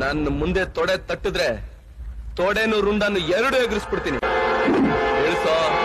ನನ್ನ ಮುಂದೆ ತೊಡೆ ತಟ್ಟಿದ್ರೆ ತೊಡೆನು ರುಂಡನ್ನು ಎರಡು ಎಗರಿಸ್ಬಿಡ್ತೀನಿ. ಇಳಿಸೋ.